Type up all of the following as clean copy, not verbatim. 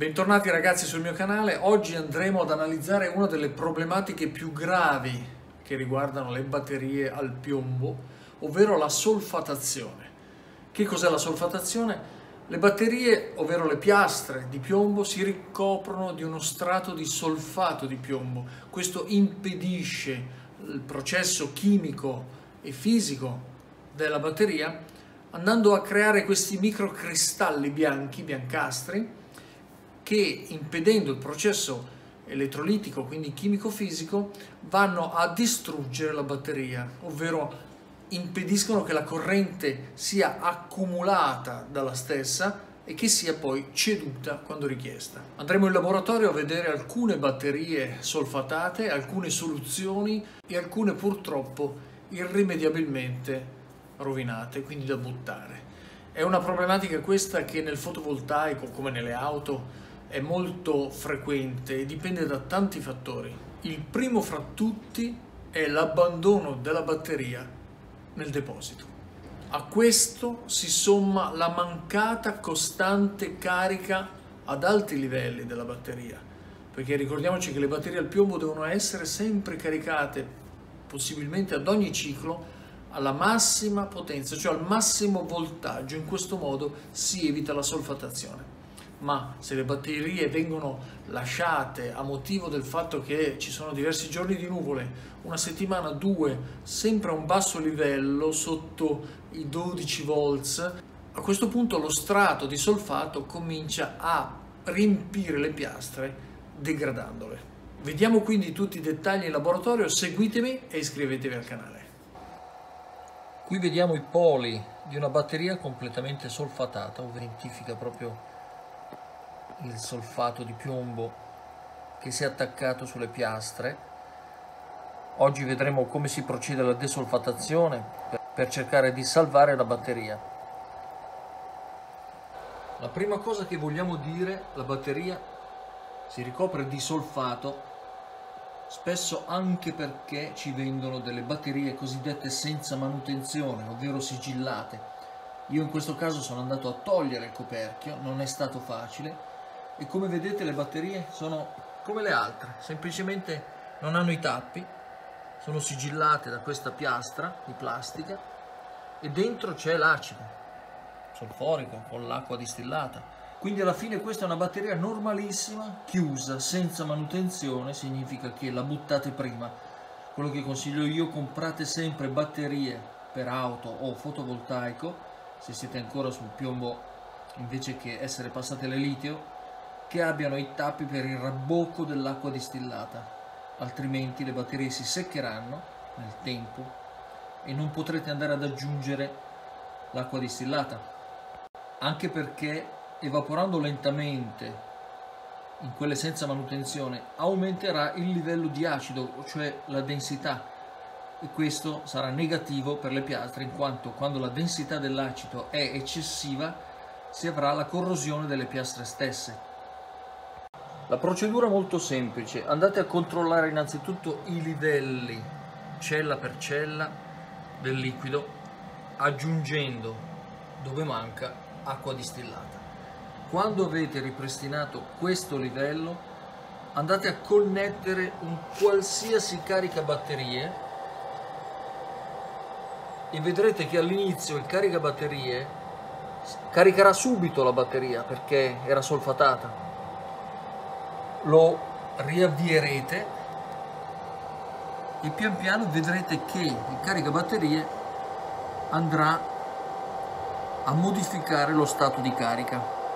Bentornati ragazzi sul mio canale. Oggi andremo ad analizzare una delle problematiche più gravi che riguardano le batterie al piombo, ovvero la solfatazione. Che cos'è la solfatazione? Le batterie, ovvero le piastre di piombo, si ricoprono di uno strato di solfato di piombo. Questo impedisce il processo chimico e fisico della batteria, andando a creare questi microcristalli bianchi, biancastri, che impedendo il processo elettrolitico, quindi chimico-fisico, vanno a distruggere la batteria, ovvero impediscono che la corrente sia accumulata dalla stessa e che sia poi ceduta quando richiesta. Andremo in laboratorio a vedere alcune batterie solfatate, alcune soluzioni e alcune purtroppo irrimediabilmente rovinate, quindi da buttare. È una problematica questa che nel fotovoltaico, come nelle auto, è molto frequente e dipende da tanti fattori. Il primo fra tutti è l'abbandono della batteria nel deposito. A questo si somma la mancata costante carica ad alti livelli della batteria, perché ricordiamoci che le batterie al piombo devono essere sempre caricate, possibilmente ad ogni ciclo, alla massima potenza, cioè al massimo voltaggio. In questo modo si evita la solfatazione. Ma se le batterie vengono lasciate a motivo del fatto che ci sono diversi giorni di nuvole, una settimana, due, sempre a un basso livello, sotto i 12 volts, a questo punto lo strato di solfato comincia a riempire le piastre, degradandole. Vediamo quindi tutti i dettagli in laboratorio, seguitemi e iscrivetevi al canale. Qui vediamo i poli di una batteria completamente solfatata, ovvero identifica proprio il solfato di piombo che si è attaccato sulle piastre. Oggi vedremo come si procede alla desolfatazione per cercare di salvare la batteria. La prima cosa che vogliamo dire: la batteria si ricopre di solfato, spesso anche perché ci vendono delle batterie cosiddette senza manutenzione, ovvero sigillate. Io in questo caso sono andato a togliere il coperchio, non è stato facile, e come vedete le batterie sono come le altre, semplicemente non hanno i tappi, sono sigillate da questa piastra di plastica e dentro c'è l'acido solforico con l'acqua distillata. Quindi alla fine questa è una batteria normalissima, chiusa, senza manutenzione. Significa che la buttate prima. Quello che consiglio io: comprate sempre batterie per auto o fotovoltaico, se siete ancora sul piombo invece che essere passate alle litio, che abbiano i tappi per il rabbocco dell'acqua distillata, altrimenti le batterie si seccheranno nel tempo e non potrete andare ad aggiungere l'acqua distillata, anche perché evaporando lentamente in quelle senza manutenzione aumenterà il livello di acido, cioè la densità, e questo sarà negativo per le piastre, in quanto quando la densità dell'acido è eccessiva si avrà la corrosione delle piastre stesse. La procedura è molto semplice: andate a controllare innanzitutto i livelli cella per cella del liquido, aggiungendo dove manca acqua distillata. Quando avete ripristinato questo livello, andate a connettere un qualsiasi caricabatterie e vedrete che all'inizio il caricabatterie caricherà subito la batteria perché era solfatata. Lo riavvierete e pian piano vedrete che il caricabatterie andrà a modificare lo stato di carica.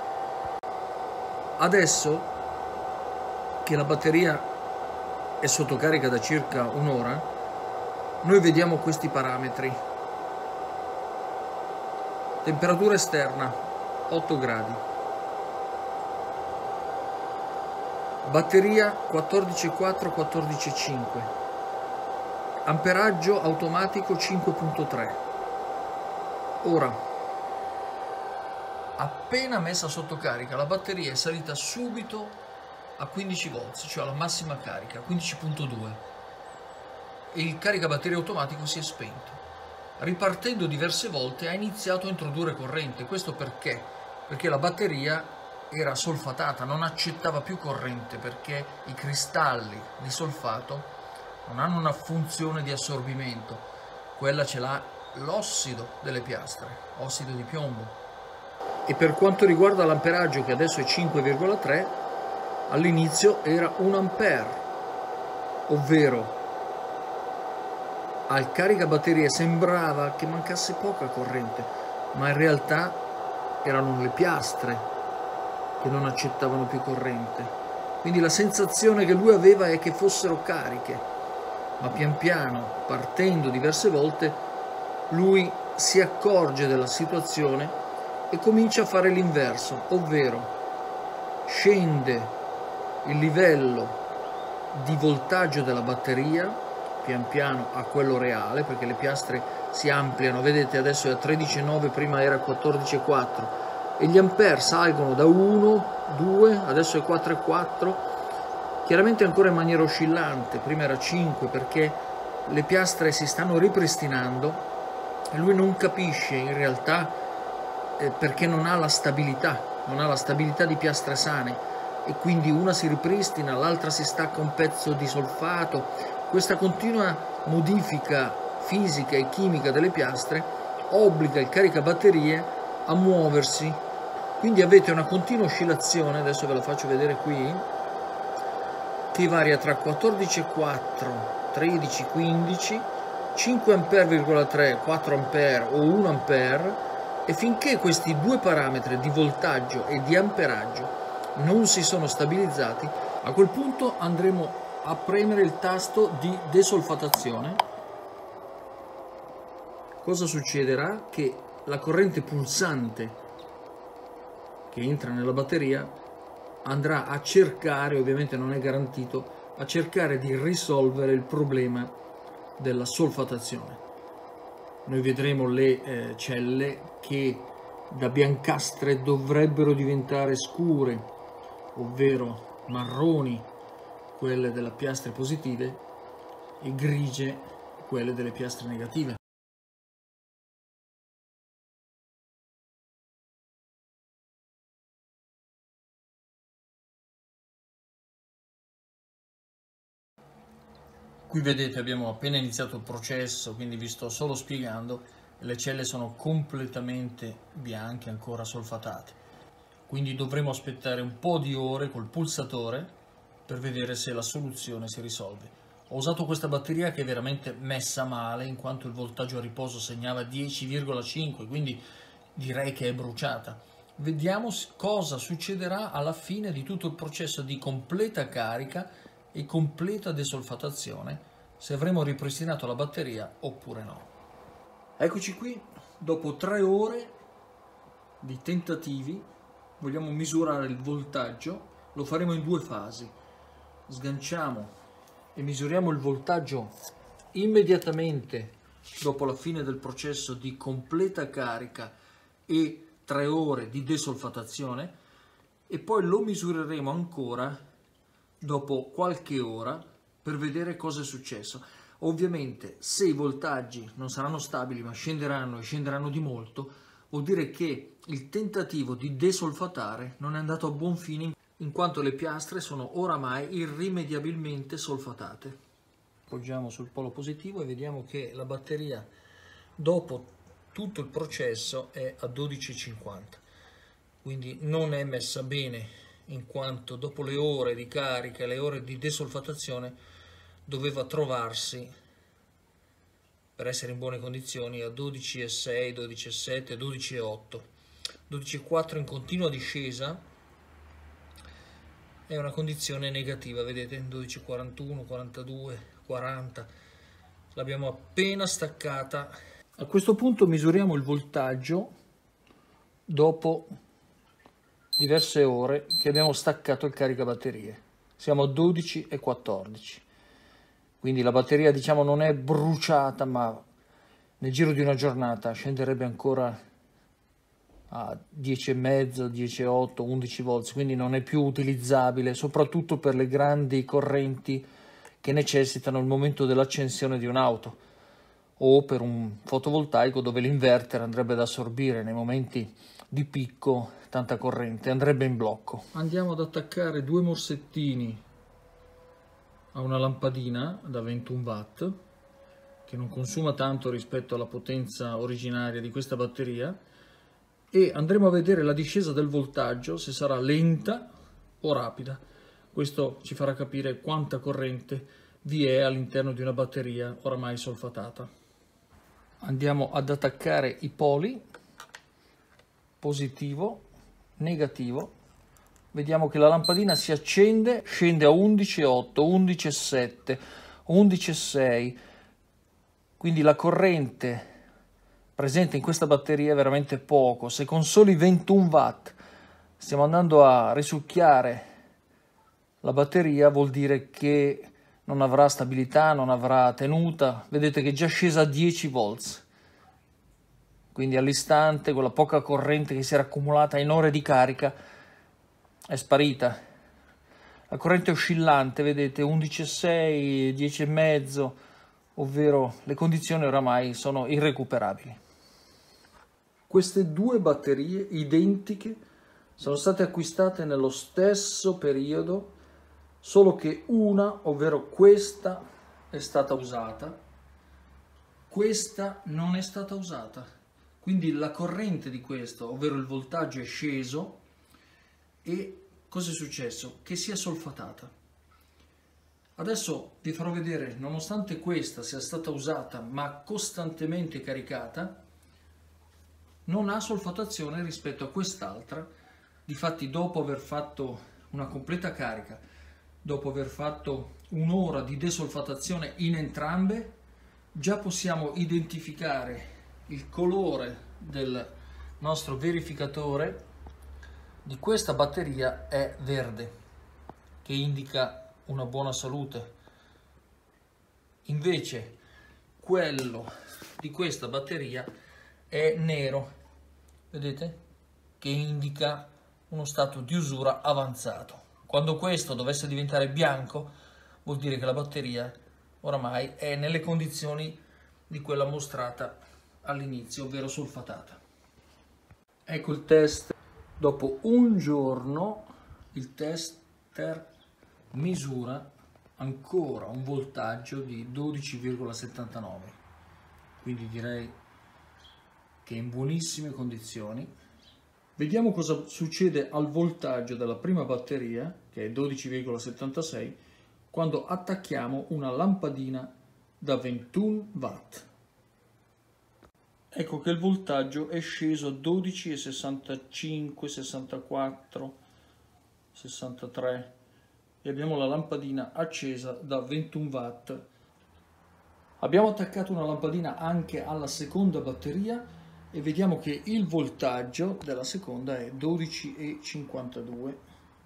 Adesso che la batteria è sotto carica da circa un'ora, noi vediamo questi parametri. Temperatura esterna 8 gradi, batteria 14,4, 14,5, amperaggio automatico 5,3. Ora, appena messa sotto carica, la batteria è salita subito a 15 volts, cioè alla massima carica, 15,2, e il caricabatterie automatico si è spento. Ripartendo diverse volte ha iniziato a introdurre corrente. Questo perché? Perché la batteria era solfatata, non accettava più corrente perché i cristalli di solfato non hanno una funzione di assorbimento, quella ce l'ha l'ossido delle piastre, ossido di piombo. E per quanto riguarda l'amperaggio, che adesso è 5,3, all'inizio era 1 ampere, ovvero al caricabatterie sembrava che mancasse poca corrente, ma in realtà erano le piastre che non accettavano più corrente. Quindi la sensazione che lui aveva è che fossero cariche, ma pian piano, partendo diverse volte, lui si accorge della situazione e comincia a fare l'inverso, ovvero scende il livello di voltaggio della batteria pian piano a quello reale, perché le piastre si ampliano, vedete adesso è a 13,9, prima era 14,4, e gli ampere salgono da 1, 2, adesso è 4,4, chiaramente ancora in maniera oscillante, prima era 5 perché le piastre si stanno ripristinando e lui non capisce in realtà perché non ha la stabilità di piastre sane, e quindi una si ripristina, l'altra si stacca un pezzo di solfato. Questa continua modifica fisica e chimica delle piastre obbliga il caricabatterie a muoversi, quindi avete una continua oscillazione, adesso ve la faccio vedere qui, che varia tra 14,4, 13,15, 5 ampere,3, 4 ampere o 1 ampere, e finché questi due parametri di voltaggio e di amperaggio non si sono stabilizzati, a quel punto andremo a premere il tasto di desolfatazione. Cosa succederà? Che la corrente pulsante che entra nella batteria andrà a cercare, ovviamente non è garantito, a cercare di risolvere il problema della solfatazione. Noi vedremo le celle che da biancastre dovrebbero diventare scure, ovvero marroni quelle delle piastre positive e grigie quelle delle piastre negative. Qui vedete abbiamo appena iniziato il processo, quindi vi sto solo spiegando, le celle sono completamente bianche, ancora solfatate. Quindi dovremo aspettare un po' di ore col pulsatore per vedere se la soluzione si risolve. Ho usato questa batteria che è veramente messa male, in quanto il voltaggio a riposo segnava 10,5, quindi direi che è bruciata. Vediamo cosa succederà alla fine di tutto il processo di completa carica e completa desolfatazione, se avremo ripristinato la batteria oppure no. Eccoci qui, dopo 3 ore di tentativi, vogliamo misurare il voltaggio, lo faremo in 2 fasi. Sganciamo e misuriamo il voltaggio immediatamente dopo la fine del processo di completa carica e 3 ore di desolfatazione, e poi lo misureremo ancora dopo qualche ora per vedere cosa è successo. Ovviamente se i voltaggi non saranno stabili ma scenderanno e scenderanno di molto, vuol dire che il tentativo di desolfatare non è andato a buon fine, in quanto le piastre sono oramai irrimediabilmente solfatate. Appoggiamo sul polo positivo e vediamo che la batteria dopo tutto il processo è a 12,50, quindi non è messa bene, in quanto dopo le ore di carica e le ore di desolfatazione doveva trovarsi, per essere in buone condizioni, a 12,6, 12,7, 12,8, 12,4 in continua discesa. È una condizione negativa, vedete, 12,41, 42, 40, l'abbiamo appena staccata. A questo punto misuriamo il voltaggio dopo diverse ore che abbiamo staccato il caricabatterie. Siamo a 12,14, quindi la batteria, diciamo, non è bruciata, ma nel giro di una giornata scenderebbe ancora a 10,5, 10,8, 11 volts, quindi non è più utilizzabile, soprattutto per le grandi correnti che necessitano il momento dell'accensione di un'auto. o per un fotovoltaico dove l'inverter andrebbe ad assorbire nei momenti di picco tanta corrente, andrebbe in blocco. Andiamo ad attaccare due morsettini a una lampadina da 21 watt che non consuma tanto rispetto alla potenza originaria di questa batteria, e andremo a vedere la discesa del voltaggio, se sarà lenta o rapida. Questo ci farà capire quanta corrente vi è all'interno di una batteria oramai solfatata. Andiamo ad attaccare i poli, positivo, negativo. Vediamo che la lampadina si accende, scende a 11,8, 11,7, 11,6. Quindi la corrente presente in questa batteria è veramente poco. Se con soli 21 watt stiamo andando a risucchiare la batteria, vuol dire che non avrà stabilità, non avrà tenuta. Vedete che è già scesa a 10 volts. Quindi all'istante quella poca corrente che si era accumulata in ore di carica è sparita. La corrente oscillante, vedete, 11,6, 10,5, ovvero le condizioni oramai sono irrecuperabili. Queste due batterie identiche sono state acquistate nello stesso periodo, solo che una, ovvero questa, è stata usata, questa non è stata usata. Quindi la corrente di questo, ovvero il voltaggio, è sceso e cosa è successo? Che si è solfatata. Adesso vi farò vedere, nonostante questa sia stata usata ma costantemente caricata, non ha solfatazione rispetto a quest'altra. Difatti, dopo aver fatto una completa carica, dopo aver fatto un'ora di desolfatazione in entrambe, già possiamo identificare il colore del nostro verificatore di questa batteria è verde, che indica una buona salute. Invece quello di questa batteria è nero, vedete, che indica uno stato di usura avanzato. Quando questo dovesse diventare bianco, vuol dire che la batteria oramai è nelle condizioni di quella mostrata all'inizio, ovvero solfatata. Ecco il test. Dopo un giorno il tester misura ancora un voltaggio di 12,79, quindi direi che è in buonissime condizioni. Vediamo cosa succede al voltaggio della prima batteria, che è 12,76, quando attacchiamo una lampadina da 21 watt. Ecco che il voltaggio è sceso a 12,65, 64, 63 e abbiamo la lampadina accesa da 21 watt. Abbiamo attaccato una lampadina anche alla seconda batteria e vediamo che il voltaggio della seconda è 12,52,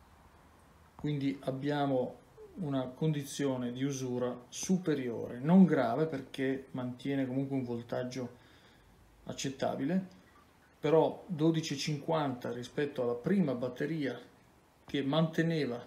quindi abbiamo una condizione di usura superiore, non grave perché mantiene comunque un voltaggio accettabile, però 12,50 rispetto alla prima batteria che manteneva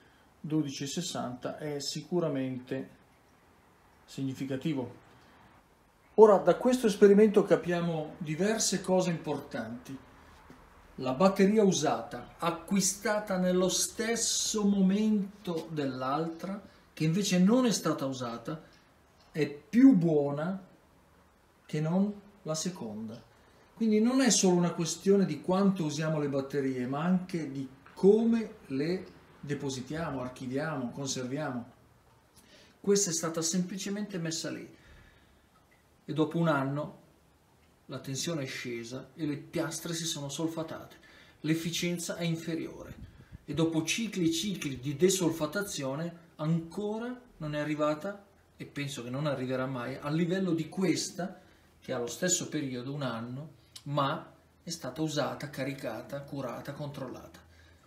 12,60 è sicuramente significativo. Ora, da questo esperimento capiamo diverse cose importanti. La batteria usata, acquistata nello stesso momento dell'altra, che invece non è stata usata, è più buona che non la seconda. Quindi non è solo una questione di quanto usiamo le batterie, ma anche di come le depositiamo, archiviamo, conserviamo. Questa è stata semplicemente messa lì e dopo un anno la tensione è scesa e le piastre si sono solfatate, l'efficienza è inferiore e dopo cicli e cicli di desolfatazione ancora non è arrivata, e penso che non arriverà mai, al livello di questa che ha lo stesso periodo, un anno, ma è stata usata, caricata, curata, controllata.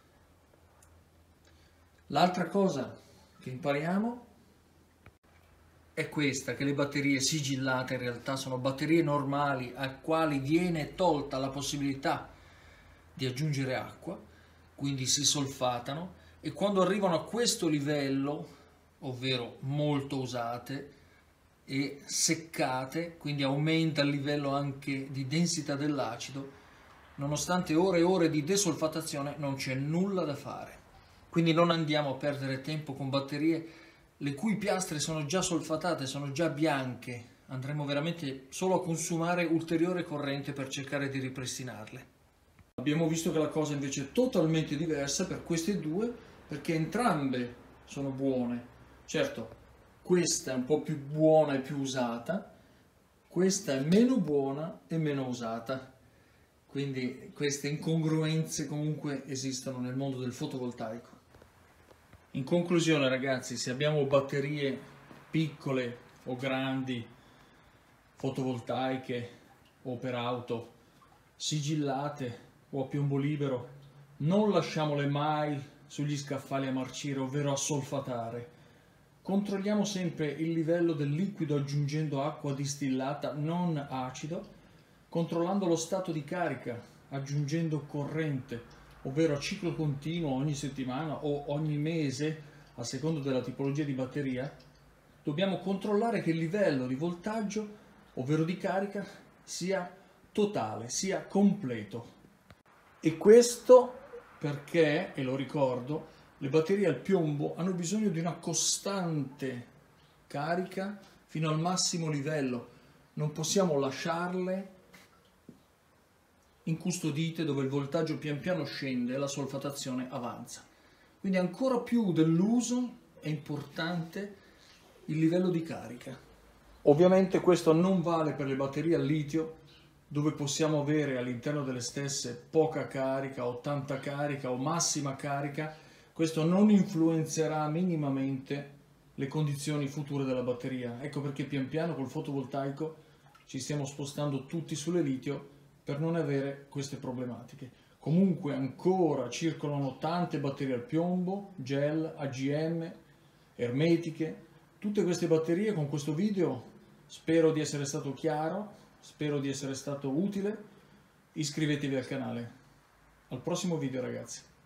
L'altra cosa che impariamo è questa, che le batterie sigillate in realtà sono batterie normali a quali viene tolta la possibilità di aggiungere acqua, quindi si solfatano, e quando arrivano a questo livello, ovvero molto usate, e seccate, quindi aumenta il livello anche di densità dell'acido. Nonostante ore e ore di desolfatazione non c'è nulla da fare. Quindi non andiamo a perdere tempo con batterie le cui piastre sono già solfatate, sono già bianche. Andremo veramente solo a consumare ulteriore corrente per cercare di ripristinarle. Abbiamo visto che la cosa invece è totalmente diversa per queste due, perché entrambe sono buone. Certo, questa è un po' più buona e più usata, questa è meno buona e meno usata. Quindi queste incongruenze comunque esistono nel mondo del fotovoltaico. In conclusione, ragazzi, se abbiamo batterie piccole o grandi, fotovoltaiche o per auto, sigillate o a piombo libero, non lasciamole mai sugli scaffali a marcire, ovvero a solfatare. Controlliamo sempre il livello del liquido aggiungendo acqua distillata non acido, controllando lo stato di carica, aggiungendo corrente, ovvero a ciclo continuo ogni settimana o ogni mese, a seconda della tipologia di batteria. Dobbiamo controllare che il livello di voltaggio, ovvero di carica, sia totale, sia completo. E questo perché, e lo ricordo, le batterie al piombo hanno bisogno di una costante carica fino al massimo livello. Non possiamo lasciarle incustodite dove il voltaggio pian piano scende e la solfatazione avanza. Quindi ancora più dell'uso è importante il livello di carica. Ovviamente questo non vale per le batterie al litio, dove possiamo avere all'interno delle stesse poca carica o tanta carica o massima carica. Questo non influenzerà minimamente le condizioni future della batteria. Ecco perché pian piano col fotovoltaico ci stiamo spostando tutti sulle litio per non avere queste problematiche. Comunque ancora circolano tante batterie al piombo, gel, AGM, ermetiche. Tutte queste batterie con questo video spero di essere stato chiaro, spero di essere stato utile. Iscrivetevi al canale. Al prossimo video, ragazzi.